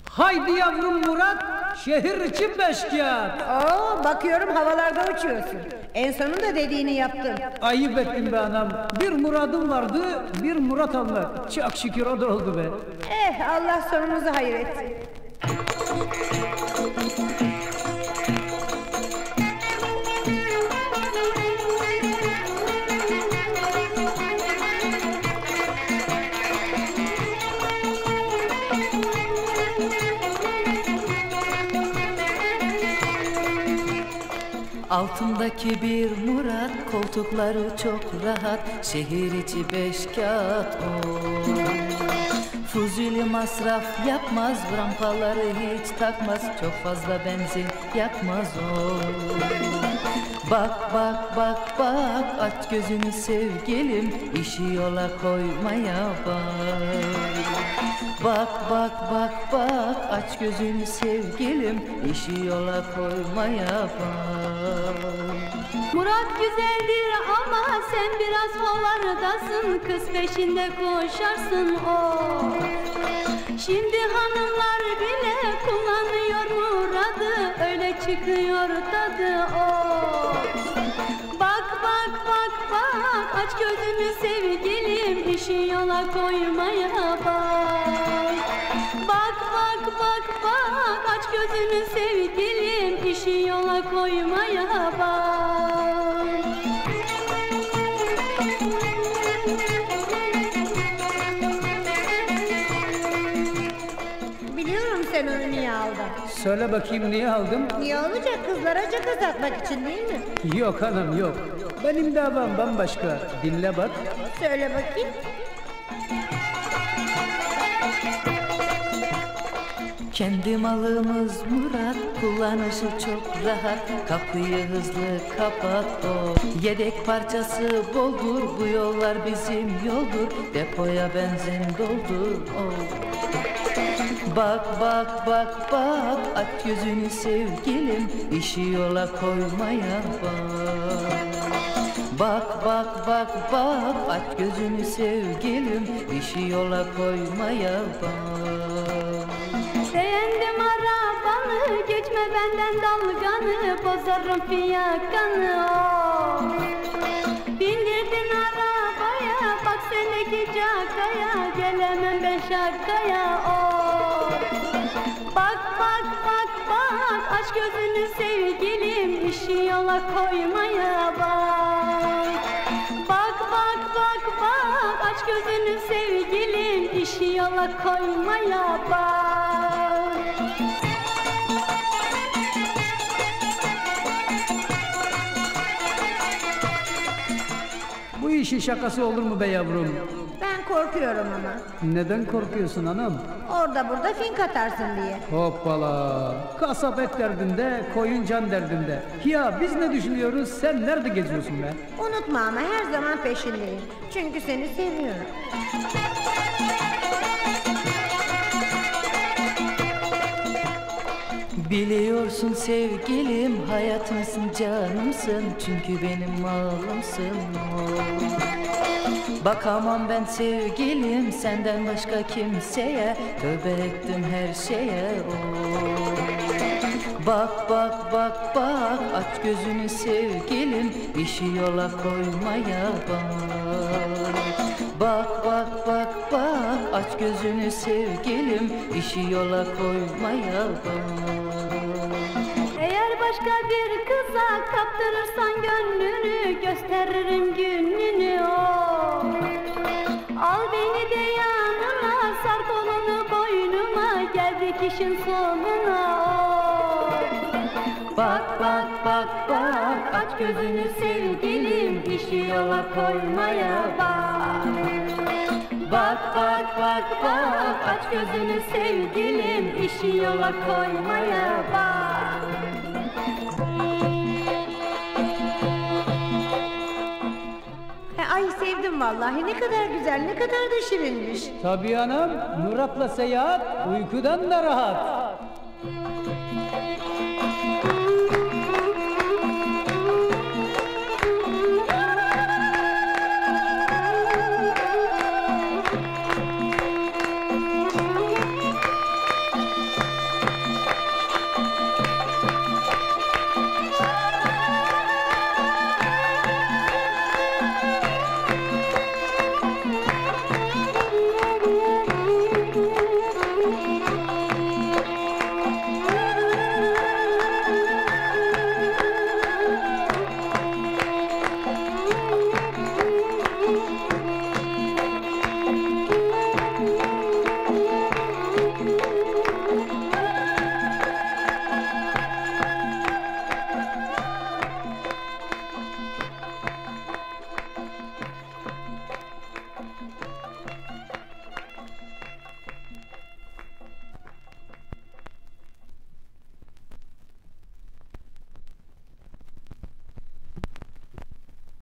Haydi yavrum Murat, şehir için 5 kağıt. Oo, bakıyorum havalarda uçuyorsun. En sonunda dediğini yaptın. Ayıp ettin be anam. Bir muradım vardı, bir Murat almak. Çok şükür o da oldu be. Allah sonumuzu hayır etsin. Altımdaki bir Murat, koltukları çok rahat, şehir içi 5 kağıt Fuzuli masraf yapmaz, rampaları hiç takmaz, çok fazla benzin yakmaz Bak bak bak bak, aç gözünü sevgilim, işi yola koymaya bak Bak bak bak bak, aç gözünü sevgilim, işi yola koymaya bak Murat güzeldir ama sen biraz hovardasın, kız peşinde koşarsın Şimdi hanımlar bile kullanıyor Murat'ı, öyle çıkıyor tadı Bak bak bak bak, aç gözünü sevgilim, işi yola koymaya bak Bak bak bak bak, aç gözünü sevgilim, işi yola koymaya bak Biliyorum sen onu niye aldın. Söyle bakayım niye aldım? Niye olacak, kızlara caka satmak için değil mi? Yok hanım yok. Benim davam bambaşka. Dinle bak. Söyle bakayım. Kendi malımız Murat, kullanışı çok rahat, kapıyı hızlı kapat Yedek parçası boldur, bu yollar bizim yoldur, depoya benzin doldur Bak bak bak bak, aç gözünü sevgilim, işi yola koymaya bak Bak bak bak bak, aç gözünü sevgilim, işi yola koymaya bak Beğendim arabanı, geçme benden dalganı, bozarım fiyakanı Bindirdin arabaya, bak sendeki cakaya, gelemem ben şakaya Bak bak bak bak, aç gözünü sevgilim, işi yola koymaya bak Bak bak bak bak, aç gözünü sevgilim, işi yola koymaya bak Bu işin şakası olur mu be yavrum? Ben korkuyorum ama. Neden korkuyorsun hanım? Orada burada fink atarsın diye. Hoppala. Kasap et derdinde, koyun can derdinde. Ya biz ne düşünüyoruz, sen nerede geziyorsun be? Unutma ama her zaman peşindeyim. Çünkü seni seviyorum. Biliyorsun sevgilim, hayatımsın, canımsın, çünkü benim malımsın Bakamam ben sevgilim, senden başka kimseye, tövbe ettim her şeye Bak bak bak bak, aç gözünü sevgilim, işi yola koymaya bak Bak bak bak bak, aç gözünü sevgilim, işi yola koymaya bak Eğer başka bir kıza kaptırırsan gönlünü, gösteririm gününü Al beni de yanına, sar kolunu boynuma, geldik işin sonuna Bak bak bak bak, aç gözünü sevgilim, işi yola koymaya bak Bak bak bak bak, aç gözünü sevgilim, işi yola koymaya bak Ay sevdim vallahi, ne kadar güzel, ne kadar da şirinmiş. Tabii anam, Murat'la seyahat uykudan da rahat.